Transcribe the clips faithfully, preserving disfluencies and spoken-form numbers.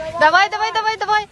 Давай, давай, давай, давай.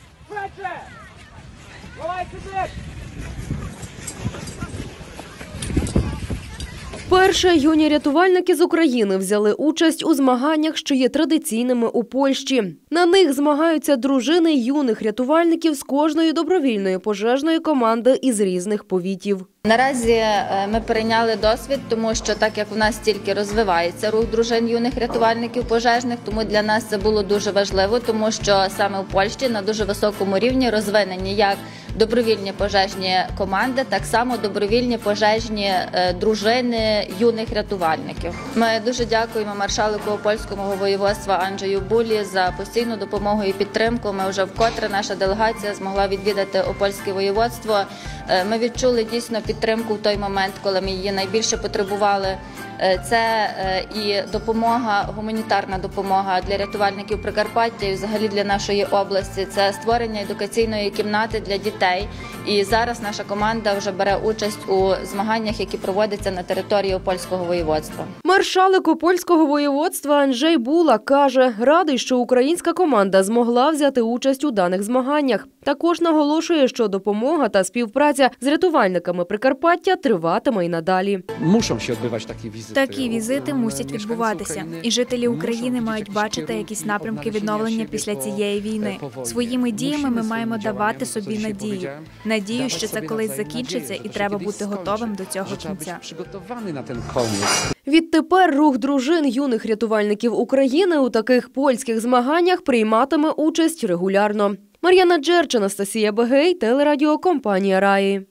Вперше юні рятувальники з України взяли участь у змаганнях, що є традиційними у Польщі. На них змагаються дружини юних рятувальників з кожної добровільної пожежної команди із різних повітів. Наразі ми перейняли досвід, тому що так як в нас тільки розвивається рух дружин юних рятувальників пожежних, тому для нас це було дуже важливо, тому що саме в Польщі на дуже високому рівні розвинені як добровільні пожежні команди, так само добровільні пожежні дружини юних рятувальників. Ми дуже дякуємо маршалку Опольського воєводства Анджею Булі за постійну допомогу і підтримку. Ми вже вкотре наша делегація змогла відвідати Опольське воєводство. Ми відчули дійсно підтримку в той момент, коли ми її найбільше потребували. Це і допомога, гуманітарна допомога для рятувальників Прикарпаття і взагалі для нашої області. Це створення едукаційної кімнати для дітей. І зараз наша команда вже бере участь у змаганнях, які проводяться на території Опольського воєводства. Маршалик Опольського воєводства Анджей Була каже, радий, що українська команда змогла взяти участь у даних змаганнях. Також наголошує, що допомога та співпраця з рятувальниками Прикарпаття триватиме й надалі. Мусять відбуватися такі візити. Такі візити мусять відбуватися. І жителі України мають бачити якісь напрямки відновлення після цієї війни. Своїми діями ми маємо давати собі надію. Надію, що це колись закінчиться і треба бути готовим до цього кінця. Відтепер рух дружин юних рятувальників України у таких польських змаганнях прийматиме участь регулярно. Мар'яна Джерч, Анастасія Бегей, телерадіокомпанія «Раї».